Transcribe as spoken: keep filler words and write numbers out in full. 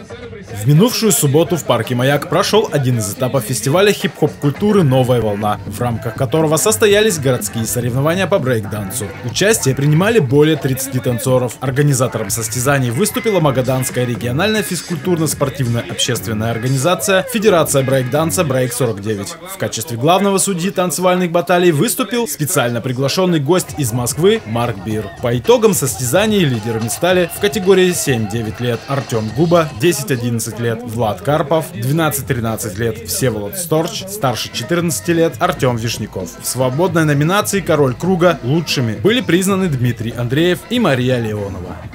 В минувшую субботу в парке «Маяк» прошел один из этапов фестиваля хип-хоп-культуры «Новая волна», в рамках которого состоялись городские соревнования по брейк-дансу. Участие принимали более тридцати танцоров. Организатором состязаний выступила Магаданская региональная физкультурно-спортивная общественная организация «Федерация брейк-данса Брейк сорок девять». В качестве главного судьи танцевальных баталий выступил специально приглашенный гость из Москвы Марк Бир. По итогам состязаний лидерами стали в категории семь-девять лет Артем Губа, десять-одиннадцать лет Влад Карпов, двенадцать-тринадцать лет Всеволод Сторч, старше четырнадцати лет Артем Вишняков. В свободной номинации «Король круга» лучшими были признаны Дмитрий Андреев и Мария Леонова.